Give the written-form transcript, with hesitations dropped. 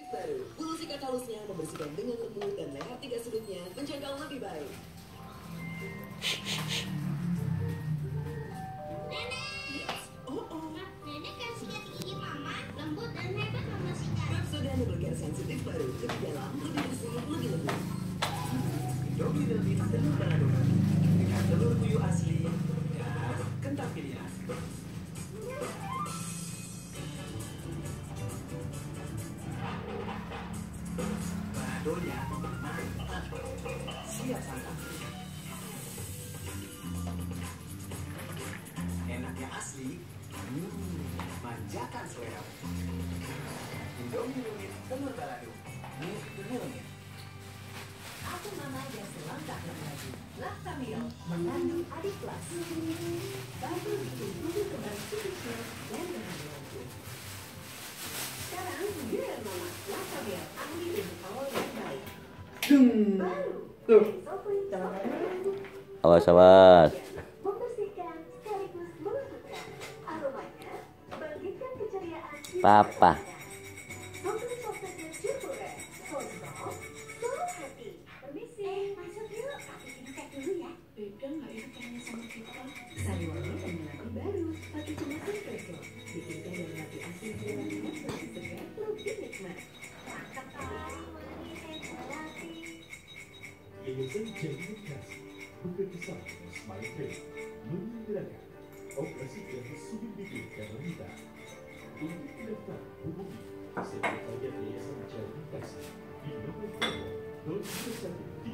baru. Bulu sikat halusnya membersihkan dengan lembut dan leher tiga sudutnya menjangkau lebih baik. Nenek! Oh, oh. Nenek kan sikat gigi mama, lembut dan hebat membersihkan. Pepsodent Double Care sensitif baru. Lebih dalam, lebih bersih, lebih lembut. Indomie Velvet telur balado dengan telur puyuh asli dan kentang pilihan. Baladonya mantap, siap santap. Enaknya asli, manjakan selera. Indomie Velvet telur balado, telurnya. Aku mama yang selangkah lebih maju. Lactamil mengandung adik plus. Bantu bikin tubuh kembali fisiknya dan kehamilanku. Sekarang giliran mama. Lactamil ahli untuk awal yang baik. Baru. Sofri Awas, awas. membersihkan sekaligus melembutkan. Aromanya bangkitkan keceriaan. Papa. Sofri Softetnya Jepure. Konsol. Seluruh hati. Permisi. Masuk yuk, aku cek dulu ya. Beda nggak ya kayaknya sama kita? Sariwangi dan melati baru. Pakai cuma espresso. Bikinkan dan melati asli Sariwangi lebih segar, lebih nikmat. Cakep kan, wangi kayak melati. Yayasan Jaringan Kasih bekerjasama dengan Smile Trade menyediakan operasi gratis sudut bibir dan wanita. Untuk mendaftar hubungi Sekretariat Yayasan Jaringan Kasih di nomor 021 3